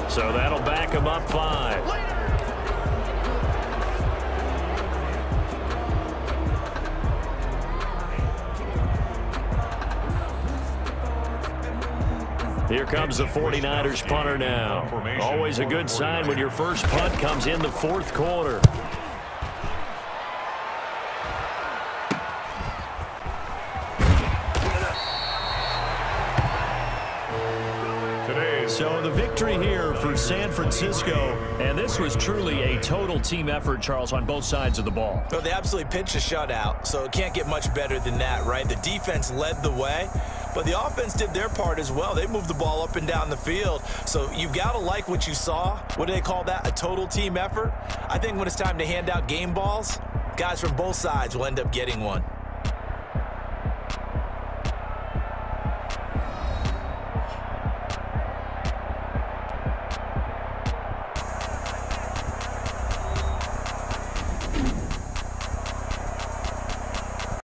So that'll back them up 5. Here comes the 49ers punter now. Always a good sign when your first punt comes in the fourth quarter. So the victory here for San Francisco, and this was truly a total team effort, Charles, on both sides of the ball. Well, they absolutely pitched a shutout, so it can't get much better than that, right? The defense led the way, but the offense did their part as well. They moved the ball up and down the field, so you've got to like what you saw. What do they call that? A total team effort? I think when it's time to hand out game balls, guys from both sides will end up getting one.